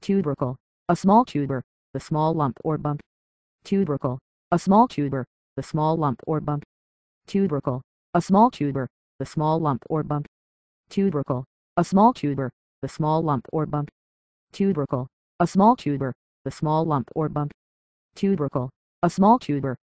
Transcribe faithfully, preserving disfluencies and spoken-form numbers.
Tubercle, a small tuber, the small lump or bump. Tubercle, a small tuber, the small lump or bump. Tubercle, a small tuber, the small lump or bump. Tubercle, a small tuber, the small lump or bump. Tubercle, a small tuber, the small lump or bump. Tubercle, a small tuber,